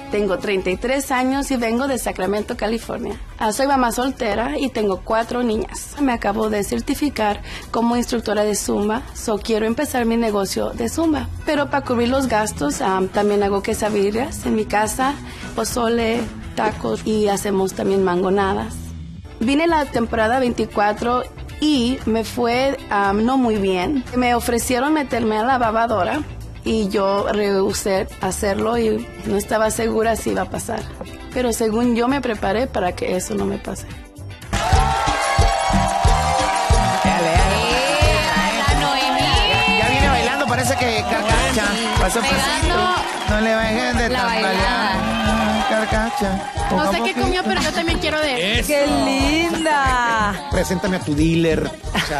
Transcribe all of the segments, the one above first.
Tengo 33 años y vengo de Sacramento, California. Soy mamá soltera y tengo 4 niñas. Me acabo de certificar como instructora de Zumba, quiero empezar mi negocio de Zumba. Pero para cubrir los gastos, también hago quesadillas en mi casa, pozole, tacos y hacemos también mangonadas. Vine la temporada 24 y me fue no muy bien. Me ofrecieron meterme a la lavadora y yo rehusé hacerlo y no estaba segura si iba a pasar. Pero según yo me preparé para que eso no me pase. Ya viene bailando, parece que carcacha. Pasó no le bajes de tambalear. Carcacha. No sé qué comió, pero yo también quiero de él. ¡Qué linda! Preséntame a tu dealer.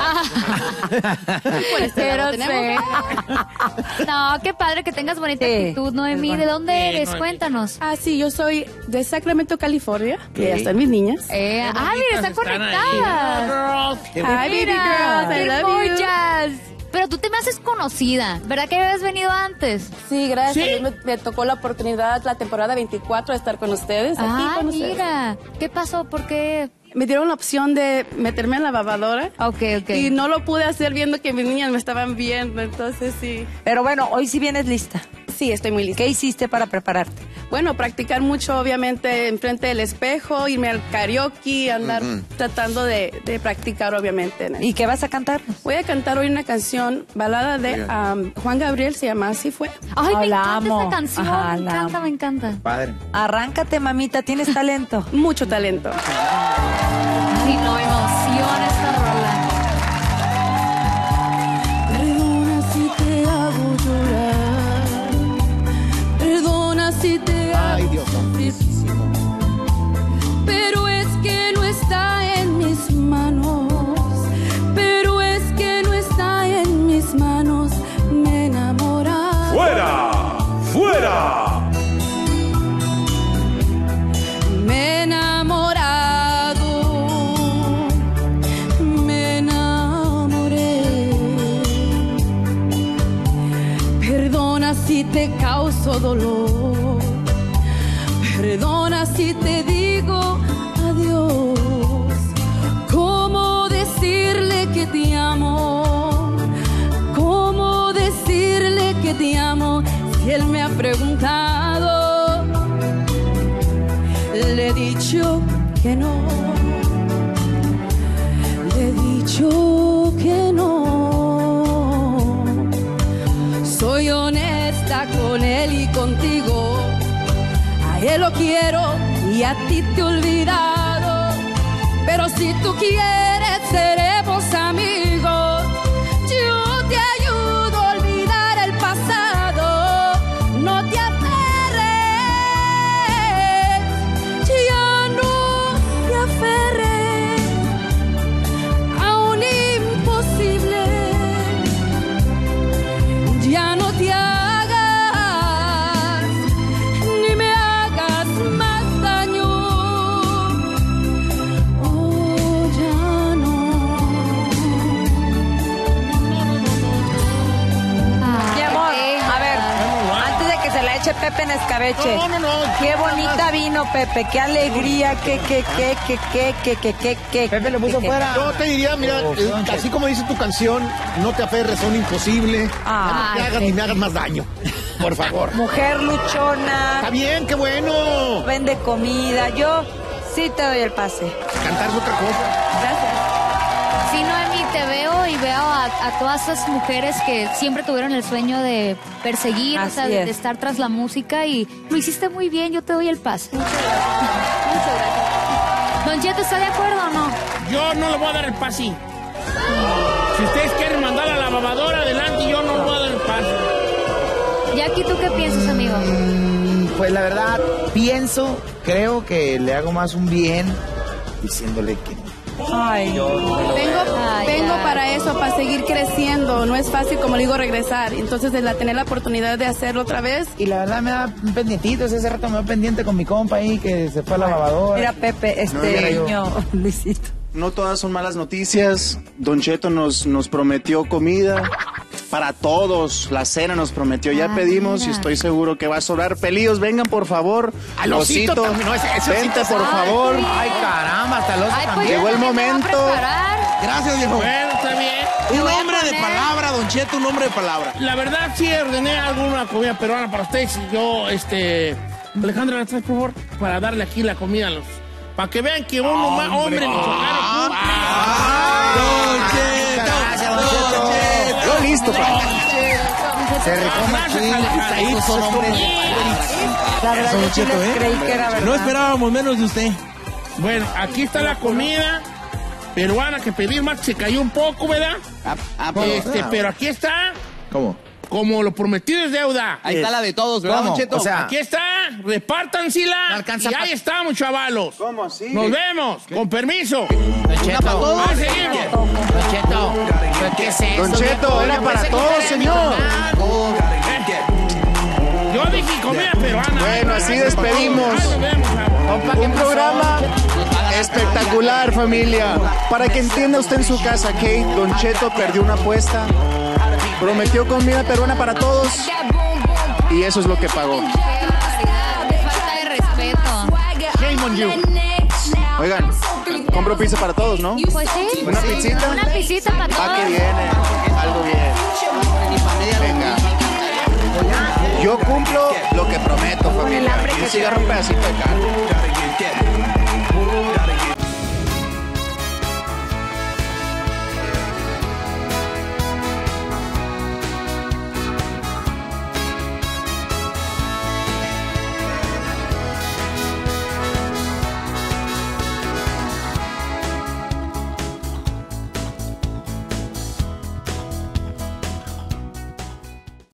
Pero sé. No, qué padre que tengas bonita actitud, Noemí. ¿De dónde eres? Cuéntanos. Sí, yo soy de Sacramento, California. Y ya están mis niñas. Mira, están conectadas. Hi, baby girls. I love you. Joyas. Pero tú te me haces conocida, ¿verdad que habías venido antes? Sí, gracias. Me tocó la oportunidad la temporada 24 de estar con ustedes. Aquí con ustedes. Mira. ¿Qué pasó? ¿Por qué? Me dieron la opción de meterme en la lavadora. Ok. Y no lo pude hacer viendo que mis niñas me estaban viendo, entonces sí. Pero bueno, hoy sí vienes lista. Sí, estoy muy lista. ¿Qué hiciste para prepararte? Bueno, practicar mucho, obviamente, enfrente del espejo, irme al karaoke, andar tratando de practicar, obviamente. ¿Y qué vas a cantar? Voy a cantar hoy una canción, balada de Juan Gabriel, se llama Así Fue. Ay, me la encanta amo. esta canción, Ajá, me encanta. Padre. Arráncate, mamita, tienes talento. Mucho talento. Sí, no, emociona esta rola. Perdona si te hago llorar, perdona si te hago sufrir, pero es que no está en mis manos, pero es que no está en mis manos, me enamora. ¡Fuera! ¡Fuera! Me he enamorado, me enamoré. Perdona si te causo dolor, perdona si te digo adiós. ¿Cómo decirle que te amo? ¿Cómo decirle que te amo si él me ha preguntado? Le he dicho que no, le he dicho que no. Soy honesta con él y contigo, a él lo quiero y a ti te he olvidado. Pero si tú quieres seremos amigos, yo te ayudo a olvidar el pasado. No te Pepe en escabeche. No. Qué bonita vino, Pepe. Qué alegría. Qué. Pepe le puso fuera. Yo te diría, mira, así como dice tu canción, no te aferres, son imposible. No te hagas ni me hagas más daño. Por favor. Mujer luchona. Está bien, qué bueno. Vende comida. Yo sí te doy el pase. Cantar es otra cosa. Gracias. Sí, Noemí, te veo y veo a todas esas mujeres que siempre tuvieron el sueño de perseguir, o sea, de estar tras la música, y lo hiciste muy bien. Yo te doy el pase. Muchas gracias. Don Cheto, ¿está de acuerdo o no? Yo no le voy a dar el pase. Si ustedes quieren mandar a la lavadora adelante, yo no le voy a dar el pase. Jackie, ¿tú qué piensas, amigo? Pues la verdad, creo que le hago más un bien diciéndole que Ay, vengo para eso, para seguir creciendo. No es fácil, como le digo, regresar. Entonces, de tener la oportunidad de hacerlo otra vez. Y la verdad me da un pendientito. Ese rato me da pendiente con mi compa ahí que se fue a la lavadora. Mira, Pepe, niño, Luisito. No todas son malas noticias. Don Cheto nos prometió comida. para todos. La cena nos prometió, ya pedimos y estoy seguro que va a sobrar. Pelillos, vengan por favor. Al osito también, no, vente por favor. Ay, caramba, hasta el oso también. Llegó el momento. Gracias, viejo. Bueno, está bien. Un hombre de palabra, Don Cheto, un hombre de palabra. La verdad, sí ordené alguna comida peruana para ustedes. Y yo, Alejandra, ¿la traes, por favor? Para darle aquí la comida a los... Para que vean que uno más hombre michoacano cumple. Yo listo, papá. Se recoma aquí. Son hombres de La verdad, yo sí les creí que era verdad. No esperábamos menos de usted. Bueno, aquí está la comida peruana que pedí, más se cayó un poco, ¿verdad? Pero aquí está. ¿Cómo? Como lo prometido es deuda. Ahí está la de todos, ¿verdad, Don Cheto? O sea, Aquí está, repártansela. No alcanza y ahí estamos, chavalos. ¿Cómo así? Nos vemos, con permiso. Don Cheto. Ah, seguimos. Don Cheto. ¿Qué es eso? Don Cheto, era para todos, señor. Yo dije comida peruana. Bueno, así despedimos. Ahí nos vemos, chavos. Un programa espectacular, familia. Para que entienda usted en su casa, Kate, Don Cheto perdió una apuesta. Prometió comida peruana para todos. Y eso es lo que pagó. Falta de respeto. Shame on you. Oigan, compro pizza para todos, ¿no? Pues sí. ¿Una pizzita? Una pisita para todos. Ah, que viene. Algo bien. Venga. Yo cumplo lo que prometo, familia. Y un cigarro, un pedacito de carne.